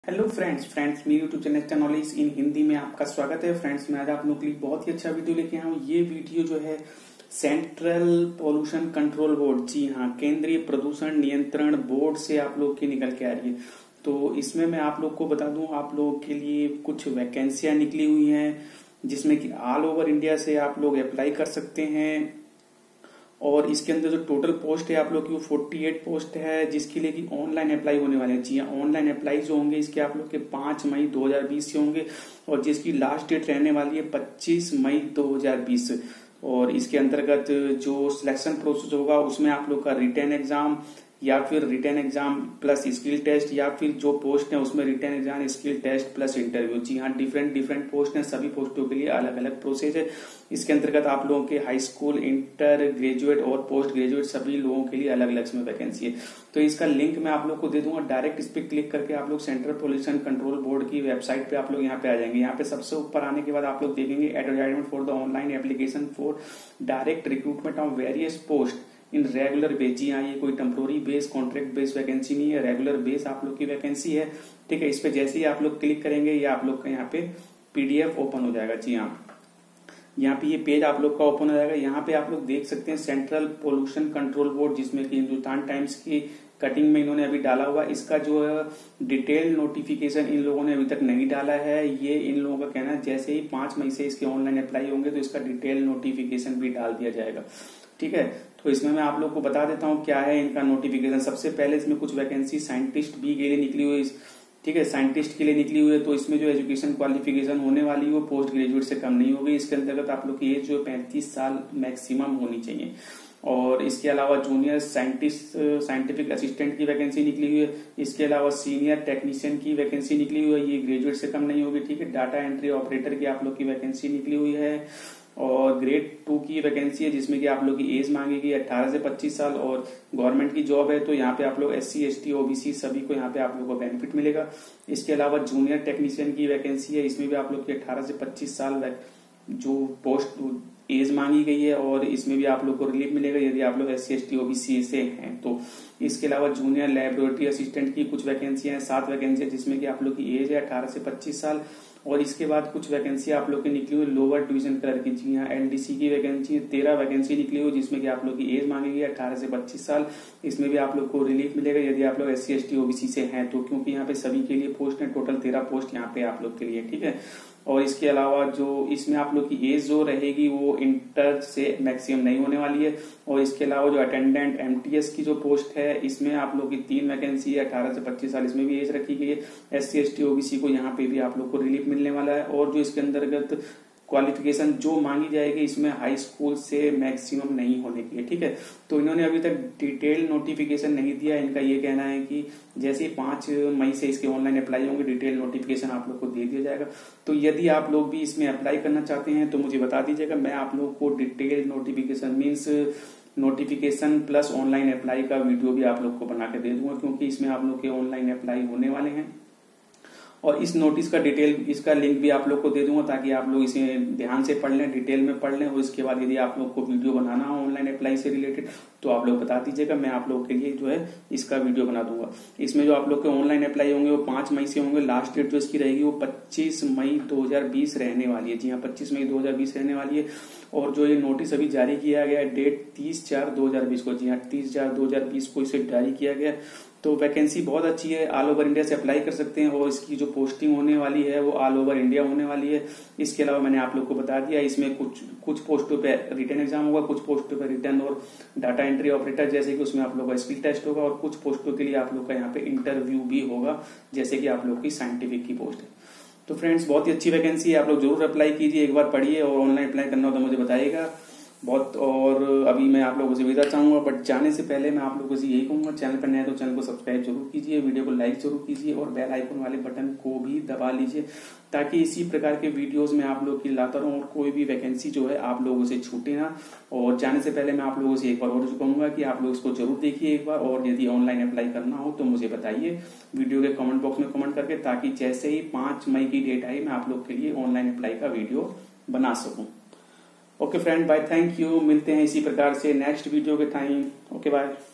Hello friends मेरे YouTube channel knowledge in Hindi में आपका स्वागत है। फ्रेंड्स मैं आज आप लोगों के लिए बहुत ही अच्छा वीडियो लेके आया हूँ। ये वीडियो जो है सेंट्रल पोल्यूशन कंट्रोल बोर्ड, जी हाँ, केंद्रीय प्रदूषण नियंत्रण बोर्ड से आप लोग की निकल के आ रही है। तो इसमें मैं आप लोग को बता दूं, आप लोगों के लिए कुछ वैकेंसियां निकली हुई हैं जिसमें कि ऑल ओवर इंडिया से आप लोग अप्लाई कर सकते हैं। और इसके अंदर जो टोटल पोस्ट है आप लोग की वो 48 पोस्ट है, जिसके लिए कि ऑनलाइन अप्लाई होने वाले हैं। जी हाँ, ऑनलाइन अप्लाई जो होंगे इसके आप लोग के 5 मई 2020 से होंगे और जिसकी लास्ट डेट रहने वाली है 25 मई 2020। और इसके अंतर्गत जो सिलेक्शन प्रोसेस होगा उसमें आप लोग का रिटन एग्जाम या फिर written exam plus skill test, या फिर जो पोस्ट है उसमें written exam skill test plus interview. जी हाँ, डिफरेंट पोस्ट है, सभी पोस्टों के लिए अलग अलग प्रोसेस है। इसके अंतर्गत आप लोगों के हाई स्कूल, इंटर, ग्रेजुएट और पोस्ट ग्रेजुएट सभी लोगों के लिए अलग अलग इसमें वैकेंसी है। तो इसका लिंक मैं आप लोग को दे दूंगा, डायरेक्ट इस पर क्लिक करके आप लोग सेंट्रल पोल्यूशन कंट्रोल बोर्ड की वेबसाइट पे आप लोग यहाँ पे आ जाएंगे। यहाँ पे सबसे ऊपर आने के बाद आप लोग देखेंगे advertisement for the online application for direct recruitment of various post in regular base. जी हाँ, ये कोई temporary base contract base vacancy नहीं है, रेगुलर बेस आप लोग की वैकेंसी है। ठीक है, इस पे जैसे ही आप लोग क्लिक करेंगे ये आप लोग का यहाँ पे पीडीएफ ओपन हो जाएगा। जी हाँ, यहाँ पे ये पेज आप लोग का ओपन हो जाएगा। यहाँ पे आप लोग देख सकते हैं सेंट्रल पोल्यूशन कंट्रोल बोर्ड, जिसमें कि हिंदुस्तान टाइम्स की कटिंग में इन्होंने अभी डाला हुआ। इसका जो है डिटेल नोटिफिकेशन इन लोगों ने अभी तक नहीं डाला है। ये इन लोगों का कहना है जैसे ही 5 मई से इसके ऑनलाइन अप्लाई होंगे तो इसका डिटेल नोटिफिकेशन भी डाल दिया जाएगा। ठीक है, तो इसमें मैं आप लोग को बता देता हूँ क्या है इनका नोटिफिकेशन। सबसे पहले इसमें कुछ वैकेंसी साइंटिस्ट भी के लिए निकली हुई। ठीक है, साइंटिस्ट के लिए निकली हुई है। तो इसमें जो एजुकेशन क्वालिफिकेशन होने वाली है वो पोस्ट ग्रेजुएट से कम नहीं होगी। इसके अंतर्गत आप लोग की एज जो 35 साल मैक्सिमम होनी चाहिए। और इसके अलावा जूनियर साइंटिस्ट, साइंटिफिक असिस्टेंट की वैकेंसी निकली हुई है। इसके अलावा सीनियर टेक्नीशियन की वैकेंसी निकली हुई है, ये ग्रेजुएट से कम नहीं होगी। ठीक है, डाटा एंट्री ऑपरेटर की आप लोग की वैकेंसी निकली हुई है। और ग्रेड 2 की वैकेंसी है जिसमें कि आप लोग की एज मांगेगी 18 से 25 साल। और गवर्नमेंट की जॉब है तो यहाँ पे आप लोग SC ST OBC सभी को यहाँ पे आप लोग को बेनिफिट मिलेगा। इसके अलावा जूनियर टेक्नीशियन की वैकेंसी है, इसमें भी आप लोग की 18 से 25 साल जो पोस्ट एज मांगी गई है और इसमें भी आप लोग को रिलीफ मिलेगा यदि आप लोग SC ST OBC से हैं तो। इसके अलावा जूनियर लैबोरेटरी असिस्टेंट की कुछ वैकेंसियां हैं, 7 वैकेंसी है जिसमें कि आप लोग की एज है 18 से 25 साल। और इसके बाद कुछ वैकेंसी आप लोग की निकली हुई लोअर डिवीजन क्लर्क की। जी हाँ, LDC की वैकेंसी 13 वैकेंसी निकली हुई जिसमें कि आप लोग की एज मांगेगी 18 से 25 साल। इसमें भी आप लोग को रिलीफ मिलेगा यदि आप लोग SC ST OBC से हैं तो, क्योंकि यहाँ पे सभी के लिए पोस्ट है, टोटल 13 पोस्ट यहाँ पे आप लोग के लिए। ठीक है, और इसके अलावा जो इसमें आप लोग की एज जो रहेगी वो इंटर से मैक्सिमम नहीं होने वाली है। और इसके अलावा जो अटेंडेंट MTS की जो पोस्ट है इसमें आप लोग की 3 वैकेंसी है 18 से 25 साल, इसमें भी एज रखी गई है। SC ST OBC को यहाँ पे भी आप लोग को रिलीफ मिलने वाला है। और जो इसके अंतर्गत क्वालिफिकेशन जो मांगी जाएगी इसमें हाई स्कूल से मैक्सिमम नहीं होने की है। ठीक है, तो इन्होंने अभी तक डिटेल नोटिफिकेशन नहीं दिया। इनका ये कहना है कि जैसे ही 5 मई से इसके ऑनलाइन अप्लाई होंगे डिटेल नोटिफिकेशन आप लोग को दे दिया जाएगा। तो यदि आप लोग भी इसमें अप्लाई करना चाहते हैं तो मुझे बता दीजिएगा, मैं आप लोग को detail notification means notification plus online apply का वीडियो भी आप लोग को बना के दे दूंगा, क्योंकि इसमें आप लोग के ऑनलाइन अप्लाई होने वाले हैं। और इस नोटिस का डिटेल, इसका लिंक भी आप लोग को दे दूंगा ताकि आप लोग इसे ध्यान से पढ़ लें, डिटेल में पढ़ लें। और इसके बाद यदि आप लोग को वीडियो बनाना हो ऑनलाइन अप्लाई से रिलेटेड तो आप लोग बता दीजिएगा, मैं आप लोग के लिए जो है इसका वीडियो बना दूंगा। इसमें जो आप लोग के ऑनलाइन अप्लाई होंगे वो 5 मई से होंगे। लास्ट डेट जो इसकी रहेगी वो 25 मई 2020 रहने वाली है। जी हाँ, 25 मई 2020 रहने वाली है। और जो ये नोटिस अभी जारी किया गया है डेट 30/4/2020 को, जी हाँ 30/4/2020 को इसे जारी किया गया। तो वैकेंसी बहुत अच्छी है, ऑल ओवर इंडिया से अप्लाई कर सकते हैं और इसकी जो पोस्टिंग होने वाली है वो ऑल ओवर इंडिया होने वाली है। इसके अलावा मैंने आप लोग को बता दिया इसमें कुछ पोस्टों पे रिटन एग्जाम होगा, कुछ पोस्टों पे रिटन और डाटा एंट्री ऑपरेटर जैसे कि उसमें आप लोग का स्किल टेस्ट होगा। और कुछ पोस्टों के लिए आप लोग का यहाँ पे इंटरव्यू भी होगा जैसे कि आप लोग की साइंटिफिक की पोस्ट है। तो फ्रेंड्स बहुत ही अच्छी वैकेंसी है, आप लोग जरूर अप्लाई कीजिए, एक बार पढ़िए और ऑनलाइन अप्लाई करना हो तो मुझे बताइएगा बहुत। और अभी मैं आप लोगों से विदा चाहूंगा, बट जाने से पहले मैं आप लोगों से यही कहूंगा, चैनल पर नए तो चैनल को सब्सक्राइब जरूर कीजिए, वीडियो को लाइक जरूर कीजिए और बेल आइकन वाले बटन को भी दबा लीजिए ताकि इसी प्रकार के वीडियोस में आप लोग की लाता रहूं और कोई भी वैकेंसी जो है आप लोगों से छूटे ना। और जाने से पहले मैं आप लोगों से एक बार और कहूंगा कि आप लोग इसको जरूर देखिए एक बार, और यदि ऑनलाइन अप्लाई करना हो तो मुझे बताइए वीडियो के कमेंट बॉक्स में कमेंट करके, ताकि जैसे ही 5 मई की डेट आई मैं आप लोग के लिए ऑनलाइन अप्लाई का वीडियो बना सकूं। Okay friend, bye, thank you. मिलते हैं इसी प्रकार से नेक्स्ट वीडियो के टाइम। Okay bye.